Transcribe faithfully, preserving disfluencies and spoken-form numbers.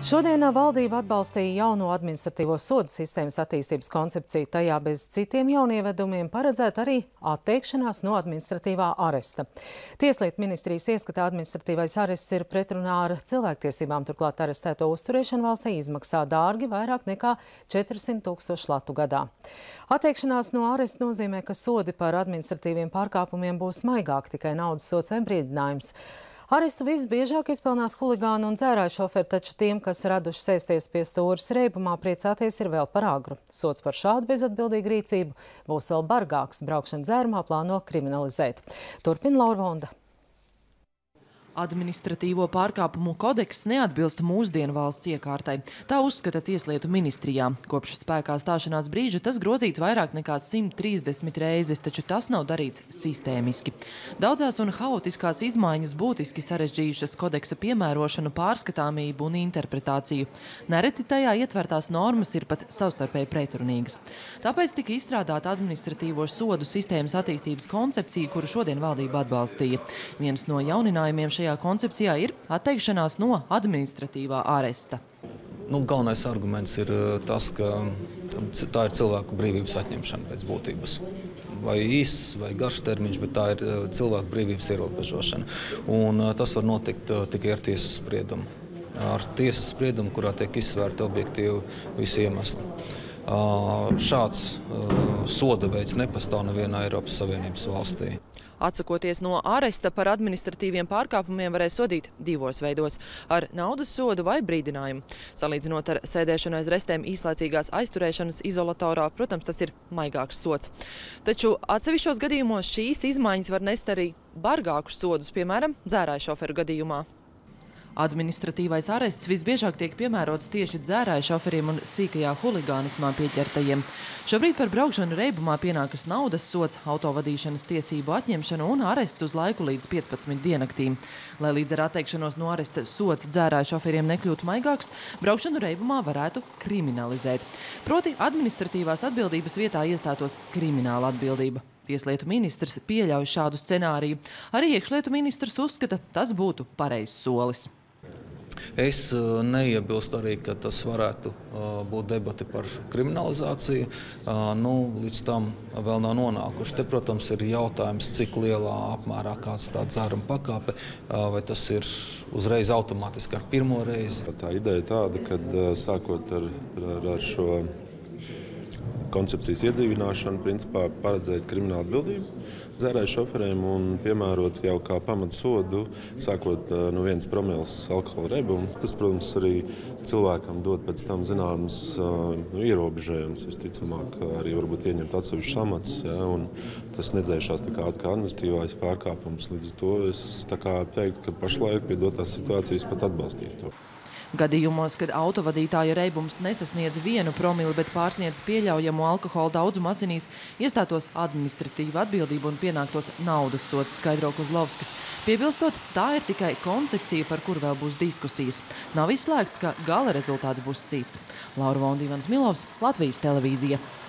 Šodien valdība atbalstīja jauno administratīvo sodu sistēmas attīstības koncepciju. Tajā bez citiem jaunievedumiem paredzēta arī atteikšanās no administratīvā aresta. Tieslietu ministrijas ieskatā administratīvais arests ir pretrunā ar cilvēktiesībām, turklāt arestēto uzturēšanu valstī izmaksā dārgi vairāk nekā četrsimt tūkstoši latu gadā. Atteikšanās no aresta nozīmē, ka sodi par administratīviem pārkāpumiem būs maigāki, tikai naudas sods vai brīdinājums. Arestu visbiežāk izpelnās huligānu un dzērāju šoferi, taču tiem, kas raduši sēsties pie stūres reibumā, priecāties ir vēl par agru. Sods par šādu bezatbildīgu rīcību būs vēl bargāks. Braukšana dzērumā plāno kriminalizēt. Turpina Laura Vonda. Administratīvo pārkāpumu kodeks neatbilst mūsdienu valsts iekārtai. Tā uzskata Tieslietu ministrijā. Kopš spēkā stāšanās brīža tas grozīts vairāk nekā simt trīsdesmit reizes, taču tas nav darīts sistēmiski. Daudzās un haotiskās izmaiņas būtiski sarežģījušas kodeksa piemērošanu, pārskatāmību un interpretāciju. Nereti tajā ietvertās normas ir pat savstarpēji pretrunīgas. Tāpēc tika izstrādāta administratīvo sodu sistēmas attīstības koncepcija, kuru šodien valdība atbalstīja. Viens no jauninājumiem šajā Šajā koncepcijā ir atteikšanās no administratīvā aresta. Nu, galvenais arguments ir tas, ka tā ir cilvēku brīvības atņemšana pēc būtības. Vai īss, vai garš termiņš, bet tā ir cilvēku brīvības ierobežošana. Un tas var notikt tikai ar tiesas spriedumu. Ar tiesas spriedumu, kurā tiek izsvērti objektīvi visi iemesli. Šāds soda veids nepastāv nevienā Eiropas Savienības valstī. Atsakoties no aresta par administratīviem pārkāpumiem varēs sodīt divos veidos – ar naudas sodu vai brīdinājumu. Salīdzinot ar sēdēšanu aiz restēm īslaicīgās aizturēšanas izolatorā, protams, tas ir maigāks sods. Taču atsevišķos gadījumos šīs izmaiņas var nest arī bargākus sodus, piemēram, dzērāju šoferu gadījumā. Administratīvais arests visbiežāk tiek piemērots tieši dzērāju šoferiem un sīkajā huligānismā pieķertajiem. Šobrīd par braukšanu reibumā pienākas naudas sods, autovadīšanas tiesību atņemšanu un arests uz laiku līdz piecpadsmit diennaktīm. Lai līdz ar atteikšanos no aresta sods dzērāju šoferiem nekļūtu maigāks, braukšanu reibumā varētu kriminalizēt. Proti administratīvās atbildības vietā iestātos krimināla atbildība. Tieslietu ministrs pieļauj šādu scenāriju. Arī iekšlietu ministrs uzskata, tas būtu pareizs solis. Es neiebilstu arī, ka tas varētu būt debati par kriminalizāciju. Nu, līdz tam vēl nav nonākuši. Te, protams, ir jautājums, cik lielā apmērā kāds tā dzēruma pakāpe, vai tas ir uzreiz automātiski ar pirmo reizi. Tā ideja tāda, ka sākot ar, ar, ar šo koncepcijas iedzīvināšanu, principā paredzēt kriminālu atbildību dzērāju šoferiem un piemērot jau kā pamatsodu, sākot no viens promils alkohola reibumu. Tas, protams, arī cilvēkam dod pēc tam zināmas nu, ierobežējumus, visticamāk, arī varbūt ieņemt atsevišķus amats, ja, un tas nedzēšās tā kā administratīvais pārkāpums. Līdz ar to es tā kā teiktu, ka pašlaik pie dotās situācijas pat atbalstītu to. Gadījumos, kad autovadītāja reibums nesasniedz vienu promili, bet pārsniedz pieļaujamo alkohola daudzumu asinīs, iestātos administratīva atbildība un pienāktos naudas sods, skaidro Kozlovskis. Piebilstot, tā ir tikai koncepcija, par kuru vēl būs diskusijas. Nav izslēgts, ka gala rezultāts būs cits. Laura Vonda, Ivans Milovs, Latvijas televīzija.